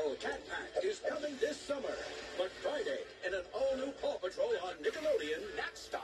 Patrol Cat Pack is coming this summer. But Friday, in an all-new Paw Patrol on Nickelodeon, next stop.